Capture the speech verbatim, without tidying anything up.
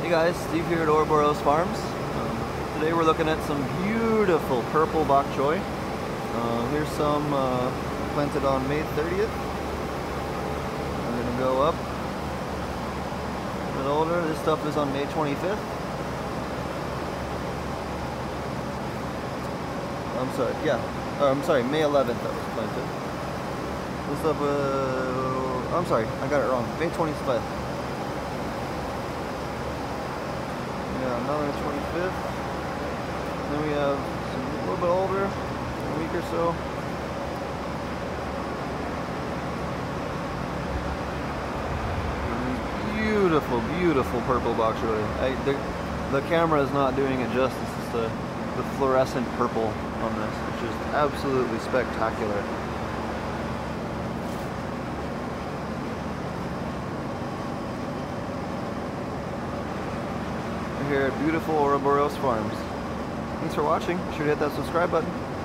Hey guys, Steve here at Ouroboros Farms. Um, today we're looking at some beautiful purple Bok Choi. Uh, here's some uh, planted on May thirtieth. I'm going to go up a bit older. This stuff is on May twenty-fifth. I'm sorry, yeah. Uh, I'm sorry, May eleventh that was planted. This stuff, uh, I'm sorry, I got it wrong. May twenty-fifth. Yeah, another twenty-fifth. Then we have some a little bit older, a week or so. Beautiful, beautiful purple Bok Choi. I, the, the camera is not doing it justice. It's the, the fluorescent purple on this. It's just absolutely spectacular. Here at beautiful Ouroboros Farms. Thanks for watching. Be sure to hit that subscribe button.